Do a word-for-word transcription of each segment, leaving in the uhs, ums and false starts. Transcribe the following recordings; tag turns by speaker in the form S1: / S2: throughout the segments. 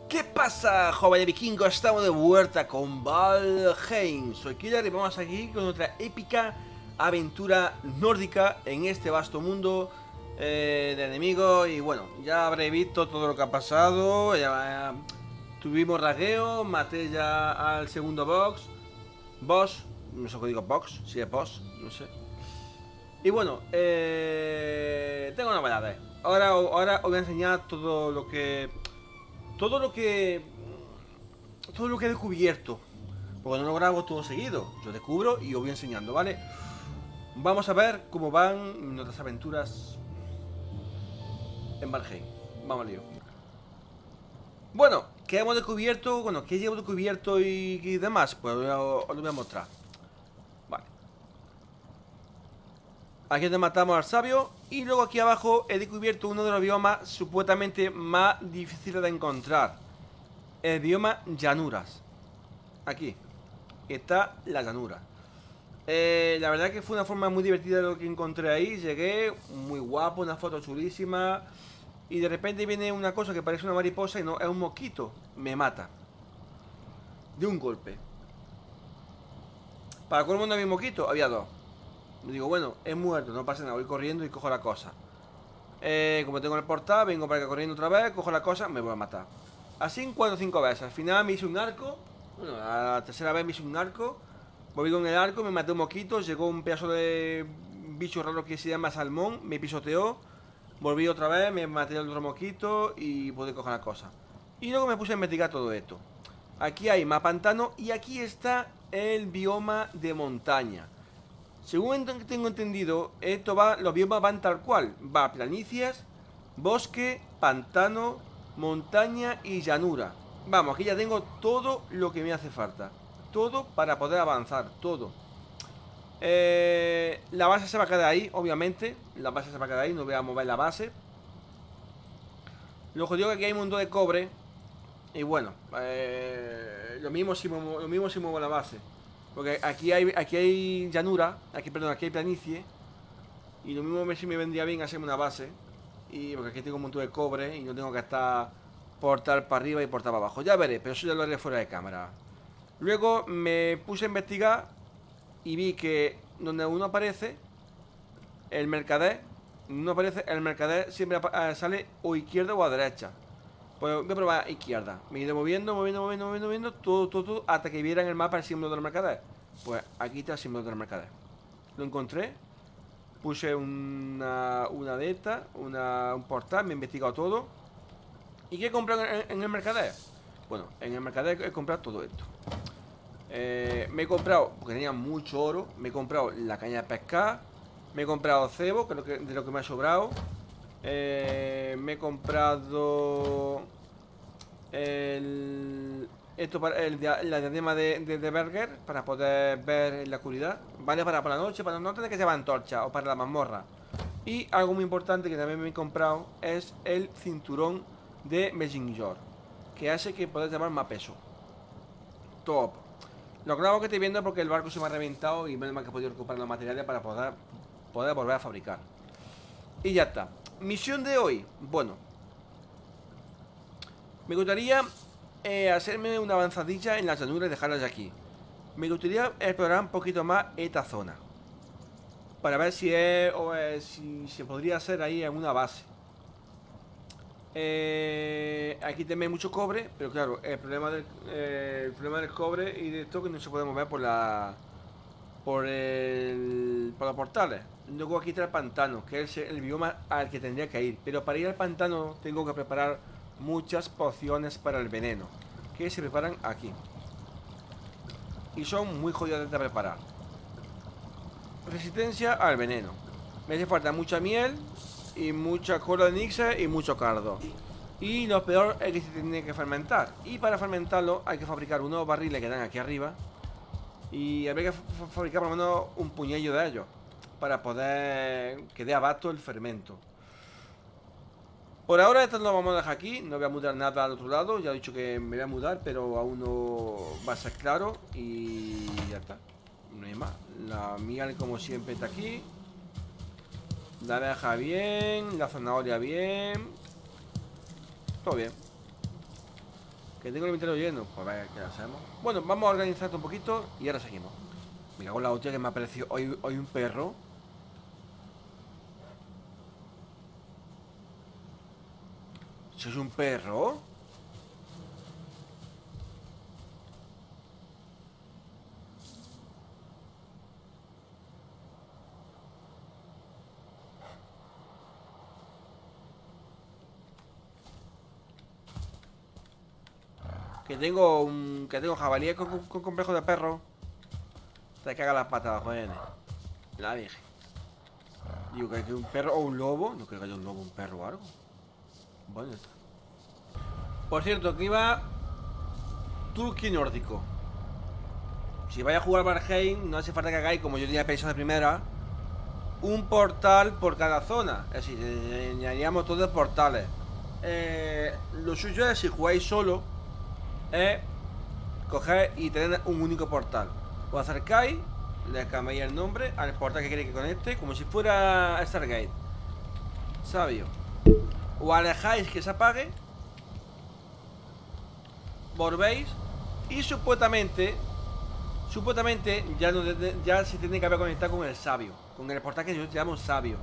S1: ¿Qué pasa, jóvenes vikingos? Estamos de vuelta con Valheim. Soy Killer y vamos aquí con otra épica aventura nórdica en este vasto mundo eh, de enemigos. Y bueno, ya habréis visto todo lo que ha pasado. Ya, eh, tuvimos ragueo, maté ya al segundo boss. Boss, no sé qué digo, box, si es boss, no sé. Y bueno, eh, tengo novedades. Ahora, ahora os voy a enseñar todo lo que... Todo lo que... Todo lo que he descubierto. Porque no lo grabo todo seguido. Yo descubro y os voy enseñando, ¿vale? Vamos a ver cómo van nuestras aventuras en Valheim. Vamos al lío. Bueno, ¿qué hemos descubierto? Bueno, ¿qué llevo descubierto y, y demás? Pues os lo voy a mostrar. Vale. Aquí es donde matamos al sabio. Y luego aquí abajo he descubierto uno de los biomas supuestamente más difíciles de encontrar. El bioma llanuras. Aquí está la llanura. eh, La verdad que fue una forma muy divertida de lo que encontré ahí. Llegué, muy guapo, una foto chulísima. Y de repente viene una cosa que parece una mariposa y no, es un mosquito. Me mata de un golpe. Para colmo no había un mosquito, había dos. Me digo, bueno, es muerto, no pasa nada. Voy corriendo y cojo la cosa. eh, Como tengo el portal, vengo para acá corriendo otra vez. Cojo la cosa, me voy a matar. Así en cuatro o cinco veces. Al final me hice un arco. Bueno, a la tercera vez me hice un arco. Volví con el arco, me maté un mosquito. Llegó un pedazo de bicho raro que se llama salmón. Me pisoteó. Volví otra vez, me maté al otro mosquito y pude coger la cosa. Y luego me puse a investigar todo esto. Aquí hay más pantano y aquí está el bioma de montaña. Según tengo entendido, esto va, los biomas van tal cual. Va planicies, bosque, pantano, montaña y llanura. Vamos, aquí ya tengo todo lo que me hace falta. Todo para poder avanzar, todo. eh, La base se va a quedar ahí, obviamente. La base se va a quedar ahí, no voy a mover la base. Lo jodido que aquí hay un montón de cobre. Y bueno, eh, lo mismo si muevo, lo mismo si muevo la base. Porque aquí hay, aquí hay llanura, aquí, perdón, aquí hay planicie. Y lo mismo si me vendría bien hacerme una base. Y porque aquí tengo un montón de cobre y no tengo que estar portar para arriba y portar para abajo. Ya veré, pero eso ya lo haré fuera de cámara. Luego me puse a investigar y vi que donde uno aparece, el mercader, no aparece, el mercader siempre sale o izquierda o a derecha. Pues voy a probar izquierda. Me he ido moviendo, moviendo, moviendo, moviendo, moviendo, todo, todo, todo, hasta que viera en el mapa el símbolo del mercader. Pues aquí está el símbolo del mercader. Lo encontré. Puse una, una de estas, una, un portal, me he investigado todo. ¿Y qué he comprado en, en el mercader? Bueno, en el mercader he comprado todo esto. Eh, me he comprado, porque tenía mucho oro, me he comprado la caña de pescar. Me he comprado cebo, que es lo que, de lo que me ha sobrado. Eh, me he comprado el, esto para el, la diadema de, de, de Berger para poder ver en la oscuridad. Vale, para, para la noche, para no tener que llevar antorcha o para la mazmorra. Y algo muy importante que también me he comprado es el cinturón de Messenger, que hace que puedas llevar más peso. Top. Lo claro que estoy viendo es porque el barco se me ha reventado y menos mal que he podido recuperar los materiales para poder, poder volver a fabricar. Y ya está. Misión de hoy. Bueno, me gustaría eh, hacerme una avanzadilla en las llanuras y dejarlas aquí. Me gustaría explorar un poquito más esta zona para ver si es o es, si se podría hacer ahí en una base. eh, Aquí también hay mucho cobre, pero claro, el problema del, eh, el problema del cobre y de esto que no se puede mover por la por el por los portales. Luego aquí está el pantano, que es el bioma al que tendría que ir. Pero para ir al pantano tengo que preparar muchas pociones para el veneno, que se preparan aquí. Y son muy jodidas de preparar. Resistencia al veneno. Me hace falta mucha miel y mucha cola de nixer y mucho cardo. Y lo peor es que se tiene que fermentar. Y para fermentarlo hay que fabricar unos barriles que dan aquí arriba. Y habría que fabricar por lo menos un puñillo de ellos para poder que dé abasto el fermento. Por ahora esto lo vamos a dejar aquí. No voy a mudar nada al otro lado. Ya he dicho que me voy a mudar, pero aún no va a ser claro. Y ya está. No hay más. La miel como siempre está aquí. La abeja bien. La zanahoria bien. Todo bien. Que tengo el inventario lleno. Pues vaya, ¿qué hacemos? Bueno, vamos a organizar esto un poquito y ahora seguimos. Me cago en la hostia que me ha parecido hoy, hoy un perro. ¿Eso es un perro? Que tengo un... Que tengo jabalí con, con, con complejo de perro. Te caga las patas, joder. La dije. Digo que hay un perro o un lobo. No creo que haya un lobo, un perro o algo. Bueno, está. Por cierto, aquí va Turquía nórdico. Si vais a jugar Valheim, no hace falta que hagáis, como yo tenía pensado de primera, un portal por cada zona. Es decir, añadiríamos todos portales. Eh, lo suyo es, si jugáis solo, es coger y tener un único portal. Os acercáis, le cambiáis el nombre al portal que queréis que conecte, como si fuera Stargate. Sabio. O alejáis que se apague, volvéis y supuestamente Supuestamente ya, no, ya se tiene que haber conectado con el sabio, con el portal que nosotros llamamos sabio.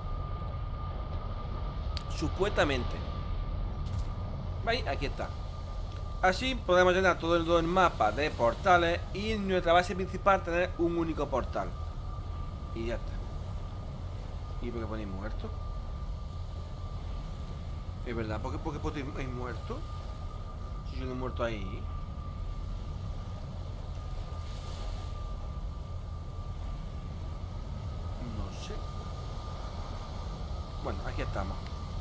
S1: Supuestamente. ¿Veis? Aquí está. Así podemos llenar todo el, todo el mapa de portales y en nuestra base principal tener un único portal. Y ya está. ¿Y por qué ponéis muerto? Es verdad, ¿por qué, por qué ponéis muerto? Si yo no he muerto ahí. No sé. Bueno, aquí estamos.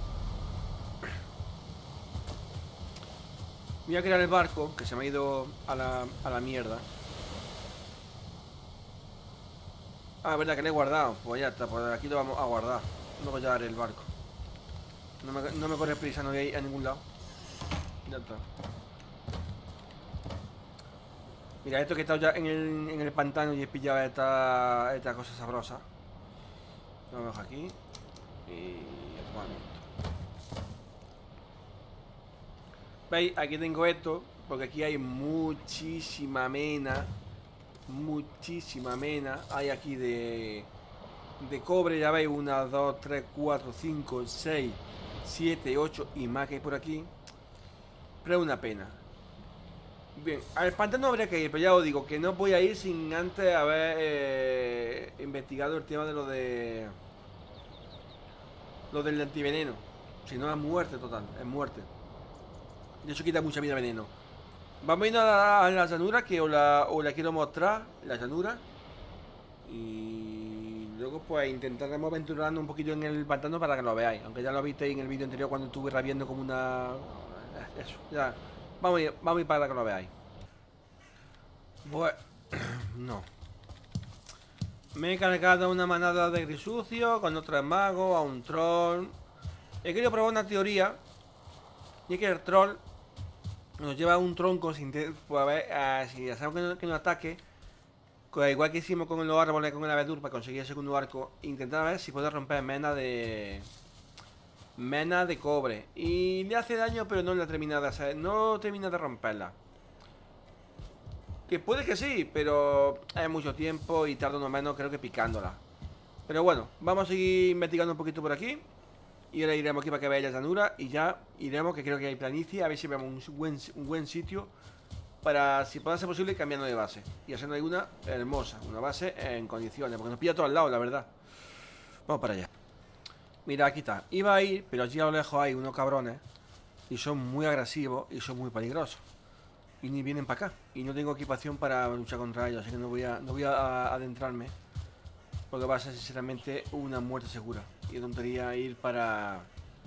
S1: Voy a crear el barco, que se me ha ido a la, a la mierda. Ah, verdad que le he guardado. Pues ya está, pues aquí lo vamos a guardar. No voy a llevar el barco. No me, no me corre prisa, no voy a ir a ningún lado. Ya está. Mira, esto que he estado ya en el, en el pantano y he pillado esta, esta cosa sabrosa. Lo dejo aquí. Y... ¿Veis? Aquí tengo esto, porque aquí hay muchísima mena. Muchísima mena. Hay aquí de... De cobre, ya veis, una, dos, tres, cuatro, cinco, seis, siete, ocho y más que hay por aquí. Pero es una pena. Bien, al pantano habría que ir, pero ya os digo que no voy a ir sin antes haber eh, investigado el tema de lo de... Lo del antiveneno. Si no es muerte total, es muerte. Y eso quita mucha vida veneno. Vamos a ir a la, a la llanura, que os la, os la quiero mostrar, la llanura. Y luego pues intentaremos aventurarnos un poquito en el pantano para que lo veáis. Aunque ya lo visteis en el vídeo anterior cuando estuve rabiando como una... Eso, ya. Vamos a ir, vamos a ir para que lo veáis. Pues... no. Me he cargado una manada de grisucio con otros magos, a un troll. He querido probar una teoría. Y es que el troll nos lleva un tronco sin pues a ver, a, si hacemos que no, que no ataque. Igual que hicimos con los árboles, con el abedur, para conseguir el segundo arco. Intentar ver si puede romper mena de... Mena de cobre. Y le hace daño, pero no le termina de hacer. No termina de romperla. Que puede que sí, pero es mucho tiempo y tarda uno menos, creo que picándola. Pero bueno, vamos a seguir investigando un poquito por aquí. Y ahora iremos aquí para que veáis la llanura. Y ya iremos, que creo que hay planicie. A ver si vemos un buen, un buen sitio para, si puede ser posible, cambiando de base. Y haciendo alguna hermosa, una base en condiciones. Porque nos pilla a todos lados, la verdad. Vamos para allá. Mira, aquí está. Iba a ir, pero allí a lo lejos hay unos cabrones. Y son muy agresivos y son muy peligrosos. Y ni vienen para acá. Y no tengo equipación para luchar contra ellos. Así que no voy a, no voy a adentrarme. Porque va a ser sinceramente una muerte segura. Y es tontería ir para...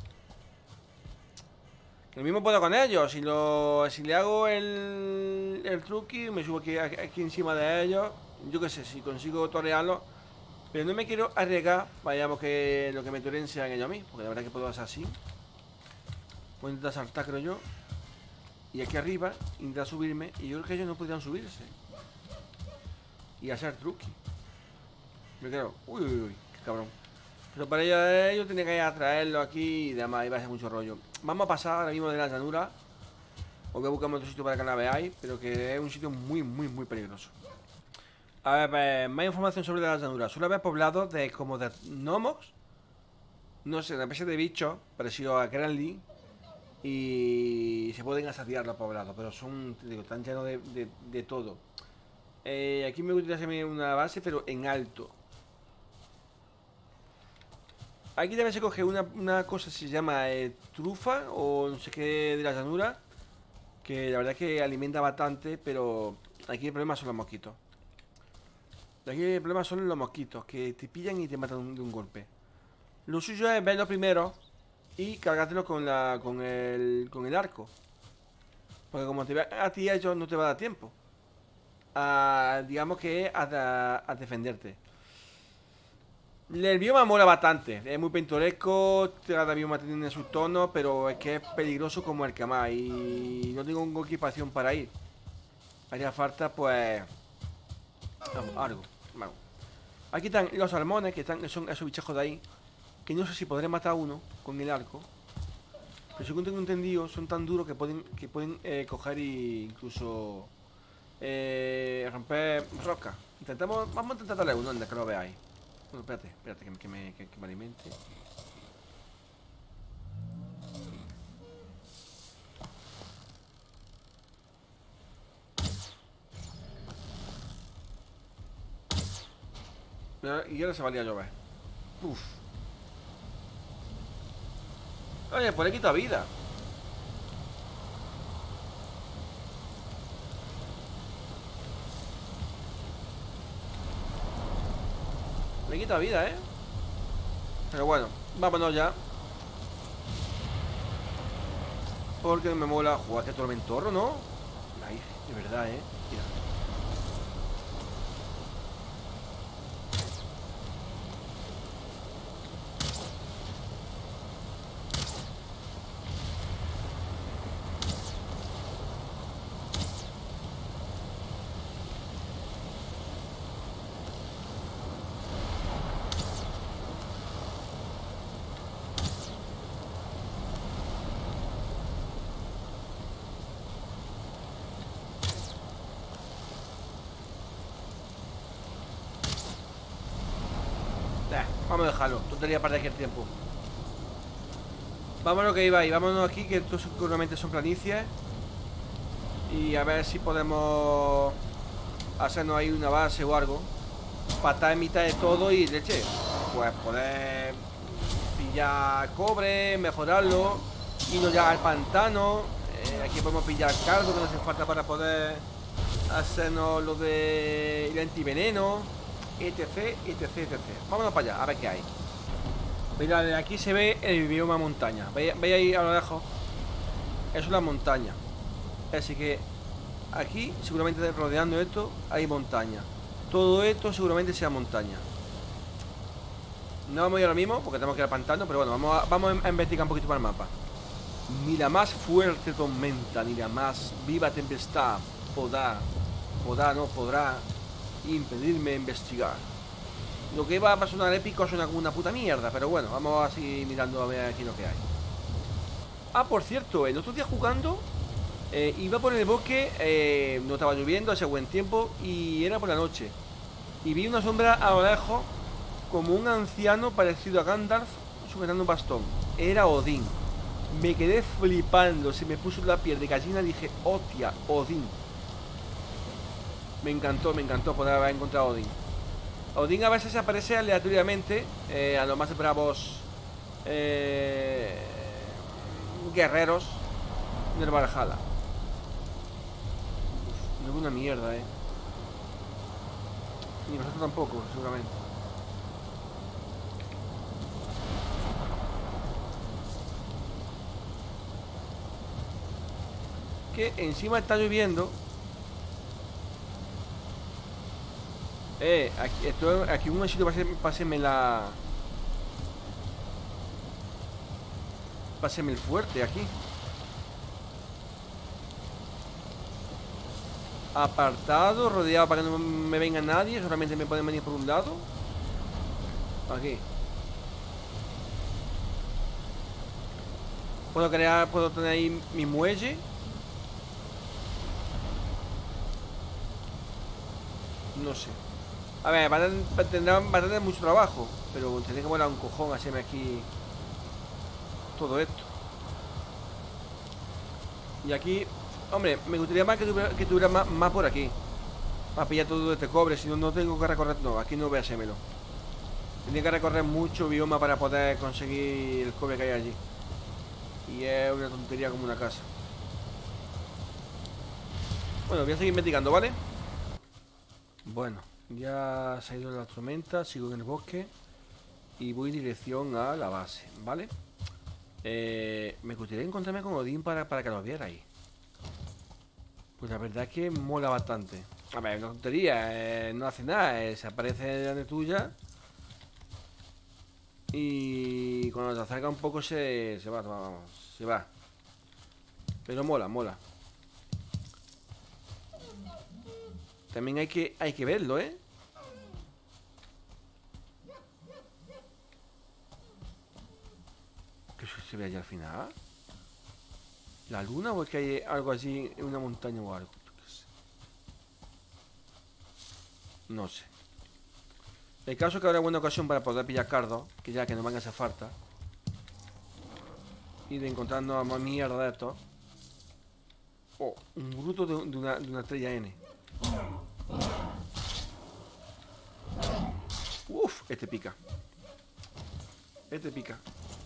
S1: Que lo mismo puedo con ellos. Si lo si le hago el, el truqui, me subo aquí, aquí encima de ellos. Yo qué sé, si consigo torearlo. Pero no me quiero arriesgar. Vayamos que lo que me toren sean ellos a mí. Porque la verdad que puedo hacer así. Puedo intentar saltar, creo yo. Y aquí arriba, intentar subirme. Y yo creo que ellos no podrían subirse. Y hacer truqui. Me quedo, uy, uy, uy, qué cabrón. Pero para ello, ellos tenía que ir a traerlo aquí y demás, iba a ser mucho rollo. Vamos a pasar ahora mismo de la llanura. Os voy a buscar otro sitio para que la veáis, pero que es un sitio muy, muy, muy peligroso. A ver, pues, más información sobre las llanuras. Suele haber poblados de como de gnomos. No sé, una especie de bichos parecido a Cranley. Y se pueden asediar los poblados, pero son, te digo, están llenos de, de, de todo. Eh, aquí me gustaría hacerme una base, pero en alto. Aquí también se coge una, una cosa que se llama eh, trufa o no sé qué de la llanura, que la verdad es que alimenta bastante, pero aquí el problema son los mosquitos. Aquí el problema son los mosquitos, que te pillan y te matan de un golpe. Lo suyo es verlo primero y cargártelo con la con el con el arco, porque como te ve a ti a ellos no te va a dar tiempo a, digamos que a, a defenderte. El bioma mola bastante, es muy pintoresco, cada bioma tiene su tono, pero es que es peligroso como el que más y no tengo equipación para ir. Haría falta pues vamos, algo. Vamos. Aquí están los salmones, que están, son esos bichejos de ahí, que no sé si podré matar a uno con el arco, pero según tengo entendido son tan duros que pueden que pueden eh, coger e incluso eh, romper rocas. Intentamos, vamos a intentar darle uno donde que lo veáis. Bueno, espérate, espérate que, que, me, que, que me alimente. Y ahora se valía a llover. Uf. Oye, por aquí quita vida. Me quita vida, ¿eh? Pero bueno, vámonos ya. Porque me mola jugar este tormentorro, ¿no? Ay, de verdad, ¿eh? Mira. Vamos a dejarlo, tontería para aquí el tiempo. Vámonos que iba ahí, vámonos aquí, que estos seguramente son planicies. Y a ver si podemos hacernos ahí una base o algo para estar en mitad de todo y leche. Pues poder pillar cobre, mejorarlo, irnos ya al pantano. eh, Aquí podemos pillar cargo que nos hace falta para poder hacernos lo de el antiveneno, etc, etc, etc. Vámonos para allá, a ver qué hay. Mira, de aquí se ve el bioma montaña. ¿Veis, veis ahí a lo lejos? Eso es la montaña. Así que aquí, seguramente rodeando esto, hay montaña. Todo esto seguramente sea montaña. No vamos a ir ahora mismo porque tenemos que ir al pantano, pero bueno, vamos a, vamos a investigar un poquito para el mapa. Ni la más fuerte tormenta, ni la más viva tempestad podrá, podrá, no podrá impedirme investigar. Lo que va a sonar épico suena como una puta mierda, pero bueno, vamos así mirando a ver aquí lo que hay. Ah, por cierto, el otro día jugando eh, iba por el bosque, eh, no estaba lloviendo, hace buen tiempo y era por la noche. Y vi una sombra a lo lejos como un anciano parecido a Gandalf sujetando un bastón. Era Odín. Me quedé flipando, se me puso la piel de gallina y dije, hostia, Odín. Me encantó, me encantó poder haber encontrado a Odín. Odín a veces aparece aleatoriamente eh, a los más bravos eh, guerreros del Valhalla. Uf, no es una mierda, eh. Ni nosotros tampoco, seguramente. Que encima está lloviendo. Eh, aquí, esto, aquí un sitio páseme la... Páseme el fuerte aquí. Apartado, rodeado para que no me venga nadie. Solamente me pueden venir por un lado. Aquí. Puedo crear, puedo tener ahí mi muelle. No sé. A ver, van a, tendrán, van a tener mucho trabajo, pero tendré que volar un cojón hacerme aquí todo esto. Y aquí, hombre, me gustaría más que tuviera, que tuviera más, más por aquí. Para pillar todo este cobre, si no, no tengo que recorrer. No, aquí no voy a hacérmelo. Tendría que recorrer mucho bioma para poder conseguir el cobre que hay allí. Y es una tontería como una casa. Bueno, voy a seguir investigando, ¿vale? Bueno, ya se ha ido la tormenta, sigo en el bosque y voy en dirección a la base, ¿vale? Eh, me gustaría encontrarme con Odín para, para que lo viera ahí. Pues la verdad es que mola bastante. A ver, una tontería, eh, no hace nada, eh, se aparece delante tuya y cuando te acerca un poco se, se va, vamos, se va. Pero mola, mola. También hay que, hay que verlo, ¿eh? ¿Qué se ve allá al final? ¿La luna o es que hay algo así en una montaña o algo? No sé. El caso es que habrá buena ocasión para poder pillar cardos, que ya que no van a hacer falta. Y de encontrarnos más mierda de esto. Oh, un bruto de, de, una, de una estrella N. Uf, este pica. Este pica.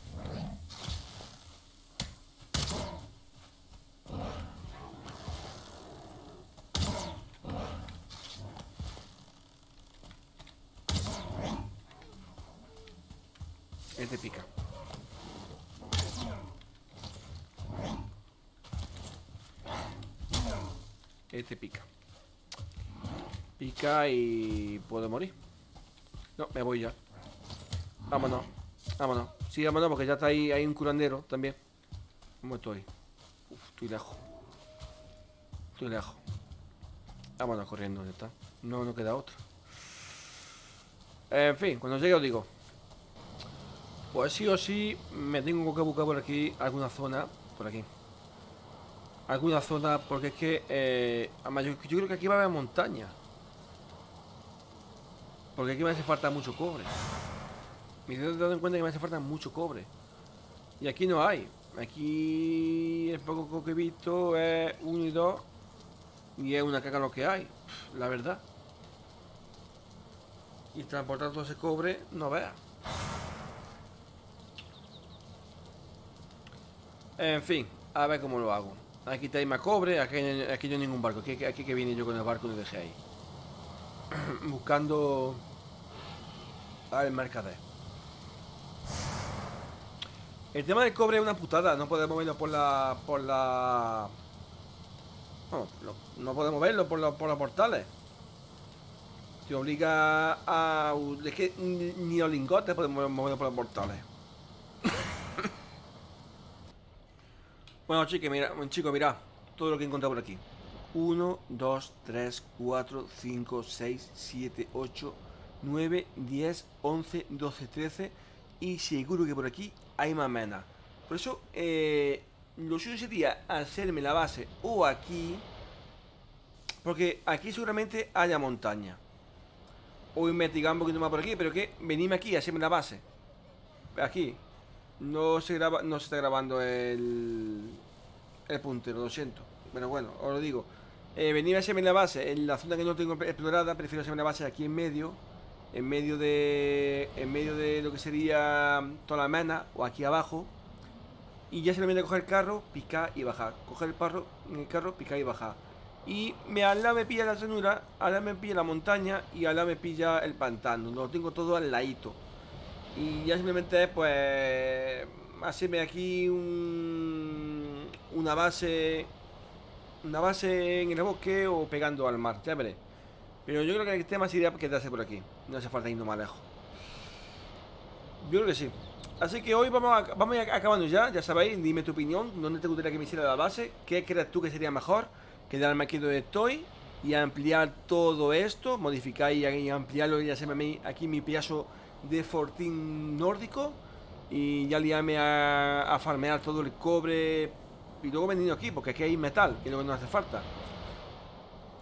S1: Este pica. Este pica. Pica y puedo morir. No, me voy ya. Vámonos. Vámonos. Sí, vámonos porque ya está ahí, hay un curandero también. ¿Cómo estoy? Uf, estoy lejos. Estoy lejos. Vámonos corriendo, ya está. No, no queda otra. En fin, cuando llegue os digo. Pues sí o sí me tengo que buscar por aquí alguna zona. Por aquí. Alguna zona, porque es que eh, además yo, yo creo que aquí va a haber montaña. Porque aquí me hace falta mucho cobre. Me he dado en cuenta que me hace falta mucho cobre. Y aquí no hay. Aquí el poco que he visto es uno y dos. Y es una caca lo que hay, la verdad. Y transportar todo ese cobre, no veas. En fin, a ver cómo lo hago. Aquí tenéis más cobre, aquí, aquí no hay ningún barco. Aquí, aquí que viene yo con el barco y lo dejé ahí. Buscando al mercader. El tema del cobre es una putada. No podemos verlo por la... Por la... No, no, no podemos verlo por, la, por los portales. Te obliga a... Es que ni los lingotes podemos moverlo por los portales. Bueno, chicos, mira, chicos, mirad todo lo que he encontrado por aquí. uno, dos, tres, cuatro, cinco, seis, siete, ocho, nueve, diez, once, doce, trece. Y seguro que por aquí hay más menas. Por eso, eh, lo suyo sería hacerme la base o aquí. Porque aquí seguramente haya montaña. O investigar un poquito más por aquí. Pero que venirme aquí a hacerme la base. Aquí. No se graba, no se está grabando el, el puntero, lo siento. Pero bueno, os lo digo. Eh, venir a hacerme la base en la zona que no tengo explorada. Prefiero hacerme la base aquí en medio. En medio de. En medio de lo que sería toda la mena. O aquí abajo. Y ya simplemente coger el carro, picar y bajar. Coger el carro, en el carro, picar y bajar. Y me, al lado me pilla la llanura, al lado me pilla la montaña y al lado me pilla el pantano. Lo tengo todo al ladito. Y ya simplemente es pues hacerme aquí un, una base. Una base en el bosque o pegando al mar, ya veré. Pero yo creo que el tema sería quedarse por aquí. No hace falta irnos más lejos. Yo creo que sí. Así que hoy vamos a, vamos a ir acabando ya. Ya sabéis, dime tu opinión. ¿Dónde te gustaría que me hiciera la base? ¿Qué crees tú que sería mejor? Quedarme aquí donde estoy y ampliar todo esto. Modificar y ampliarlo y hacerme aquí mi pedazo de fortín nórdico. Y ya liarme a, a farmear todo el cobre. Y luego venir aquí, porque aquí hay metal, que es lo que nos hace falta.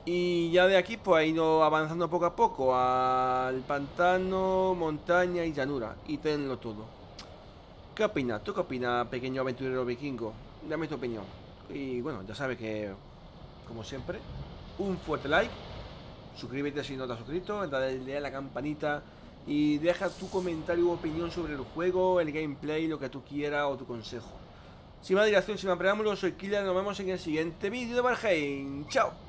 S1: Y ya de aquí pues ha ido avanzando poco a poco al pantano, montaña y llanura. Y tenlo todo. ¿Qué opinas? ¿Tú qué opinas, pequeño aventurero vikingo? Dame tu opinión. Y bueno, ya sabes que, como siempre, un fuerte like. Suscríbete si no te has suscrito, dale a la campanita y deja tu comentario u opinión sobre el juego, el gameplay, lo que tú quieras o tu consejo. Sin más dilación, sin más preámbulos, soy Killer, nos vemos en el siguiente vídeo de Valheim. ¡Chao!